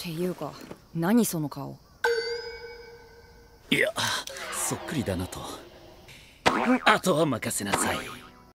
ていうか何その顔。 いや、そっくりだなと。あとは任せなさい。